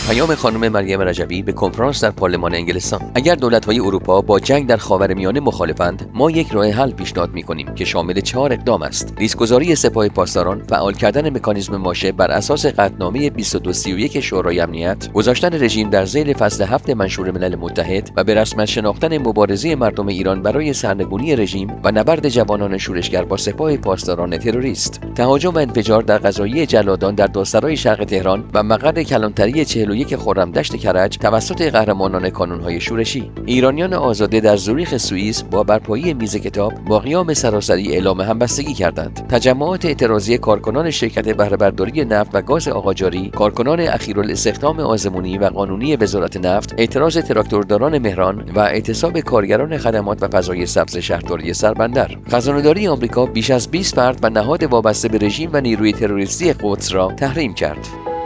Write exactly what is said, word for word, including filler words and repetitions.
پیام خانم مریم رجبی به کنفرانس در پارلمان انگلستان: اگر دولت‌های اروپا با جنگ در خاورمیانه مخالفند، ما یک راه حل پیشنهاد می‌کنیم که شامل چهار اقدام است: ریسک‌گذاری سپاه پاسداران، فعال کردن مکانیزم ماشه بر اساس قطعنامه بیست و دو سی و یک شورای امنیت، گذاشتن رژیم در ذیل فصل هفت منشور ملل متحد و به رسمیت شناختن مبارزه مردم ایران برای سرنگونی رژیم و نبرد جوانان شورشگر با سپاه پاسداران تروریست. تهاجم و انفجار در قضاییه جلادان در دادسرای شرق تهران و مقر کلانتری چهل و یک خرمدشت کرج توسط قهرمانان کانون‌های شورشی. ایرانیان آزاده در زوریخ سوئیس با برپایی میز کتاب با قیام سراسری اعلام همبستگی کردند. تجمعات اعتراضی کارکنان شرکت بهره برداری نفت و گاز آقاجاری، کارکنان اخیرالاستخدام آزمونی و قانونی وزارت نفت، اعتراض تراکتورداران مهران و اعتصاب کارگران خدمات و فضای سبز شهرداری سربندر. خزانه‌داری آمریکا بیش از بیست فرد و نهاد وابسته به رژیم و نیروی تروریستی قدس را تحریم کرد.